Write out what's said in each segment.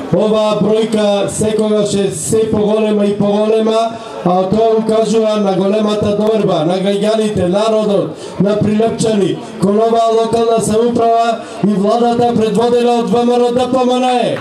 Оваа бројка секогаш е се поголема и поголема, а тоа укажува на големата доверба на граѓаните, народот, на Прилепчани, кон оваа локална самоуправа и владата предводена од ВМРО-ДПМНЕ.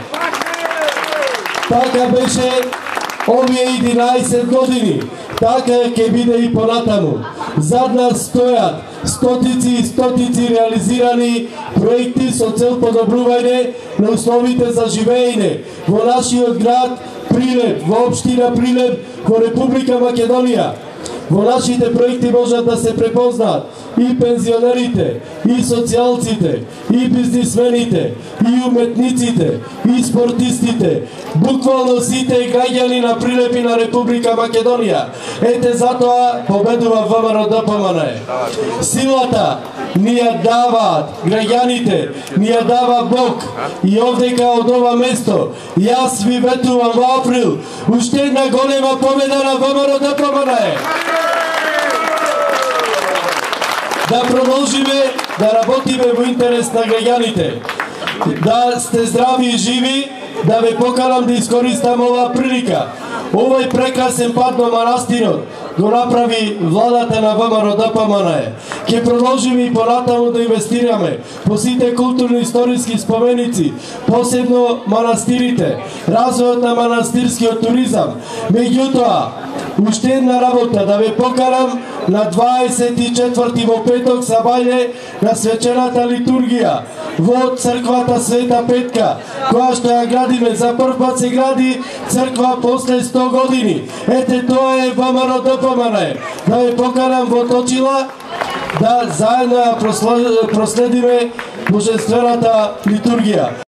Така беше овие 11 години, така ќе биде и понатаму. Зад нас стојат стотици и стотици реализирани проекти со цел подобрување на условите за живеење во нашиот град Прилеп, во општина Прилеп, во Република Македонија. Во нашите проекти можат да се препознаат и пензионерите, и социјалците, и бизнисмените, и уметниците, и спортистите, буквално сите граѓани на Прилеп и на Република Македонија. Ете затоа победува ВМРО-ДПМНЕ. Силата ни ја даваат граѓаните, ни ја дава Бог. И овдека од ова место јас ви ветувам во април уште една голема победа на ВМРО-ДПМНЕ. Да продолжиме да работиме во интерес на граѓаните. Да сте здрави и живи, да ве поканам да искористам оваа прилика. Овој прекрасен пат до манастирот го направи владата на ВМРО-ДПМНЕ. Ќе продолжиме и понатаму да инвестираме по сите културно-историски споменици, посебно манастирите, развојот на манастирскиот туризам. Меѓутоа, уште една работа да ве поканам на 24 во петок сабајле на свечената литургија во црквата Света Петка, која што ја градиме. За прв пат се гради црква после 100 години. Ете тоа е ВМРО-ДПМНЕ. Да ве поканам во Точила да заедно ја проследиме божествената литургија.